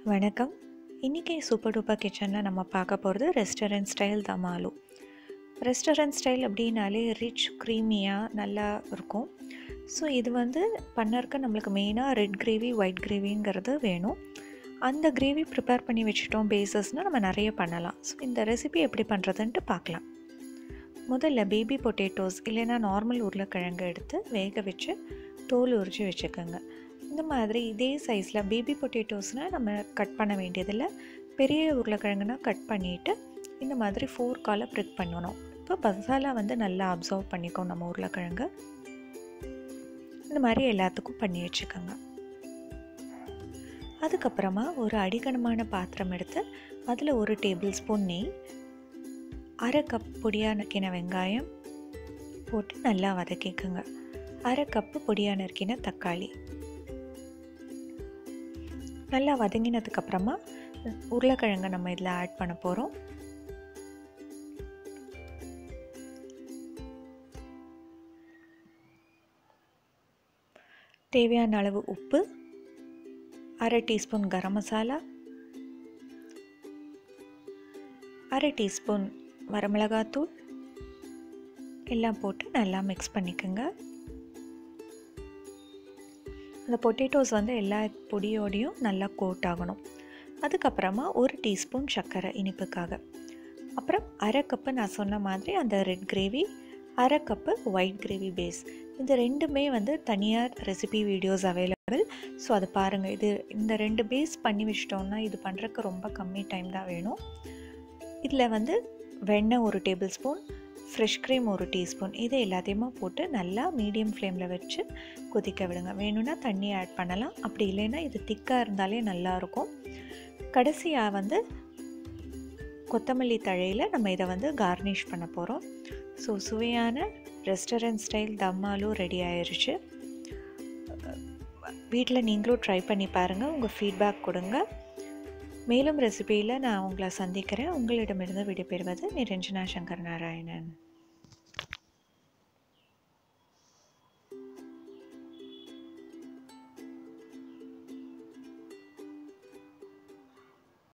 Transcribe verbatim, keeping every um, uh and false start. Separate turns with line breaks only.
வணக்கம். இன்றைக்கி super duper கிச்சனில் நம்ம பார்க்க போகிறது restaurant style dum aloo. Restaurant style அப்படின்னாலே ரிச் க்ரீமியாக நல்லா இருக்கும். ஸோ இது வந்து பண்ணறக்கு நம்மளுக்கு மெயினாக ரெட் கிரேவி ஒயிட் கிரேவிங்கிறது வேணும். அந்த கிரேவி ப்ரிப்பேர் பண்ணி வச்சுட்டோம் பேஸஸ்னால் நம்ம நிறைய பண்ணலாம். ஸோ இந்த ரெசிபி எப்படி பண்ணுறதுன்ட்டு பார்க்கலாம். முதல்ல பேபி பொட்டேட்டோஸ் இல்லைன்னா நார்மல் உருளைக்கிழங்கு எடுத்து வேக வச்சு தோல் உரித்து வச்சுக்கோங்க. இந்த மாதிரி இதே சைஸில் பேபி பொட்டேட்டோஸ்னால் நம்ம கட் பண்ண வேண்டியதில்லை. பெரிய உருளைக்கிழங்குனா கட் பண்ணிவிட்டு இந்த மாதிரி ஃபோர்க்கால் ப்ரிக் பண்ணணும். இப்போ மசாலா வந்து நல்லா அப்சர்வ் பண்ணிக்கோ நம்ம உருளைக்கிழங்கு. இந்த மாதிரி எல்லாத்துக்கும் பண்ணி வச்சுக்கோங்க. அதுக்கப்புறமா ஒரு அடிகனமான பாத்திரம் எடுத்து அதில் ஒரு டேபிள் ஸ்பூன் நெய், அரை கப் பொடியாக நறுக்கின வெங்காயம் போட்டு நல்லா வதக்கிக்கோங்க. அரை கப்பு பொடியாக நறுக்கின தக்காளி நல்லா வதங்கினதுக்கப்புறமா உருளைக்கிழங்கை நம்ம இதில் ஆட் பண்ண போகிறோம். தேவையான அளவு உப்பு, அரை டீஸ்பூன் கரம் மசாலா, அரை டீஸ்பூன் வரமிளகாத்தூள் எல்லாம் போட்டு நல்லா மிக்ஸ் பண்ணிக்கோங்க. அந்த பொட்டேட்டோஸ் வந்து எல்லா பொடியோடையும் நல்லா கோட் ஆகணும். அதுக்கப்புறமா ஒரு டீஸ்பூன் சர்க்கரை இனிப்புக்காக, அப்புறம் அரை கப்பு நான் சொன்ன மாதிரி அந்த ரெட் கிரேவி, அரை கப்பு ஒயிட் கிரேவி பேஸ். இந்த ரெண்டுமே வந்து தனியாக ரெசிபி வீடியோஸ் அவைலபிள். ஸோ அதை பாருங்கள். இது இந்த ரெண்டு பேஸ் பண்ணி வச்சிட்டோம்னா இது பண்ணுறதுக்கு ரொம்ப கம்மி டைம் தான் வேணும். இதில் வந்து வெண்ணெய் ஒரு டேபிள் ஸ்பூன், ஃப்ரெஷ் க்ரீம் ஒரு டீஸ்பூன், இது எல்லாத்தையுமா போட்டு நல்லா மீடியம் ஃப்ளேமில் வச்சு கொதிக்க விடுங்க. வேணும்னா தண்ணி ஆட் பண்ணலாம், அப்படி இல்லைன்னா இது திக்காக இருந்தாலே நல்லாயிருக்கும். கடைசியாக வந்து கொத்தமல்லி தழையில் நம்ம இதை வந்து கார்னிஷ் பண்ண போகிறோம். ஸோ சுவையான restaurant style dum aloo ready ஆயிடுச்சு. வீட்டில் நீங்களும் ட்ரை பண்ணி பாருங்கள், உங்கள் ஃபீட்பேக் கொடுங்க. மேலும் ரெசிபியில் நான் உங்களை சந்திக்கிறேன். உங்களிடமிருந்து விடைபெறுவது நிரஞ்சனா சங்கர் நாராயணன்.